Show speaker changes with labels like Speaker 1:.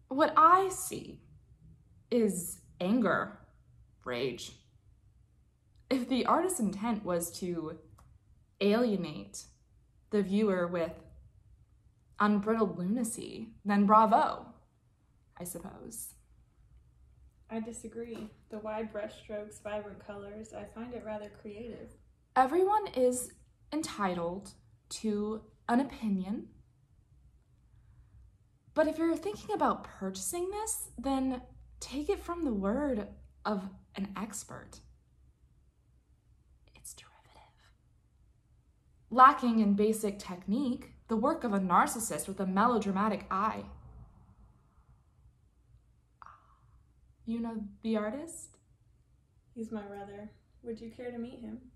Speaker 1: What I see is anger, rage. If the artist's intent was to alienate the viewer with unbridled lunacy, then bravo, I suppose.
Speaker 2: I disagree. The wide brushstrokes, vibrant colors, I find it rather creative.
Speaker 1: Everyone is entitled to an opinion, but if you're thinking about purchasing this, then take it from the word of an expert. It's derivative. Lacking in basic technique, the work of a narcissist with a melodramatic eye. You know the artist?
Speaker 2: He's my brother. Would you care to meet him?